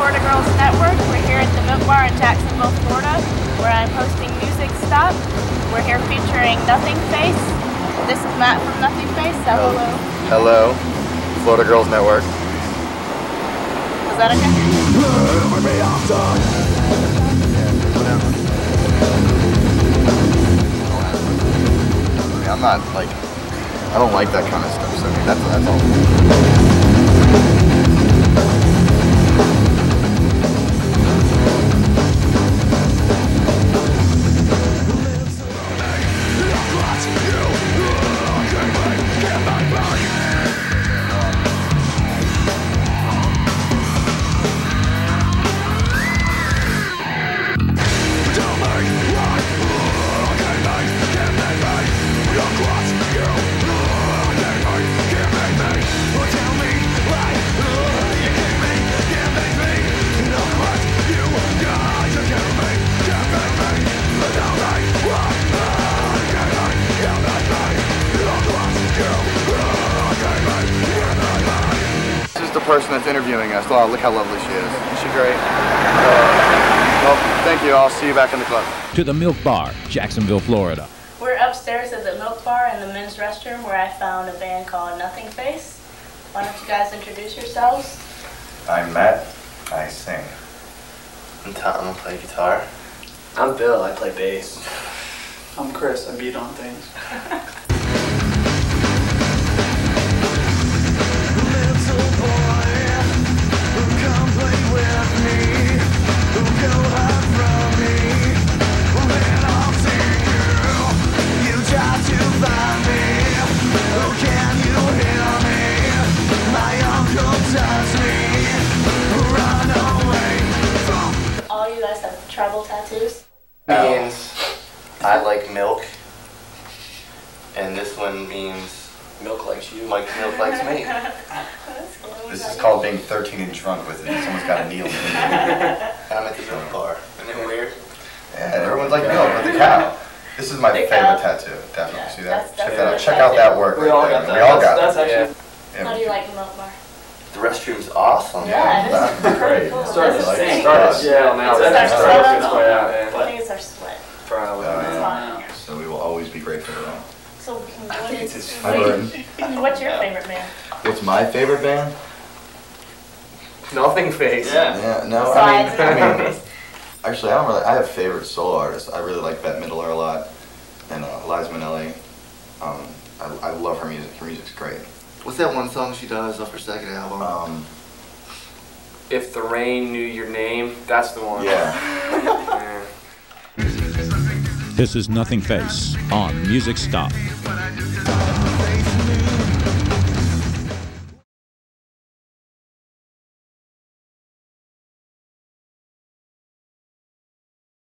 Florida Girls Network. We're here at the Milk Bar in Jacksonville, Florida, where I'm hosting Music Stop. We're here featuring Nothingface. This is Matt from Nothingface. So hello. Hello, Florida Girls Network. Was that okay? I'm not like, I don't like that kind of stuff, so I mean, that's all. The person that's interviewing us. Oh, look how lovely she is. Is she great? Well, thank you. I'll see you back in the club. To the Milk Bar, Jacksonville, Florida. We're upstairs at the Milk Bar in the men's restroom where I found a band called Nothingface. Why don't you guys introduce yourselves? I'm Matt. I sing. I'm Tom. I play guitar. I'm Bill. I play bass. I'm Chris. I beat on things. All you guys have tribal tattoos? Means I like milk, and this one means Milk likes you. Mike Milk likes me. This is called being 13 and drunk with it. Someone's got to kneel. I'm at the Milk Bar. Isn't it weird? Yeah, everyone's like milk with the cow. This is my The favorite cow. tattoo. Definitely. Yeah, See that? that's Check that out. the Check out that work. We all right got there. that. We all got That's it. actually How do you like the Milk Bar? The restroom's awesome. Yeah, it is That's pretty great. cool. starting This to is sing. sick. Starting to jail now. It's That's our starting to sweat. its way out. I Yeah. think it's our sweat. Probably. Oh, It's yeah. hot in here. So we will always be grateful to them. So I think it's his wait, favorite. what's your favorite band? What's my favorite band? Nothingface. Yeah. Yeah, no, Besides I mean, actually, I don't really. I have favorite solo artists. I really like Bette Midler a lot, and Liza Minnelli. I love her music. Her music's great. What's that one song she does off her second album? If the rain knew your name, that's the one. Yeah. Yeah. This is Nothingface on Music Stop.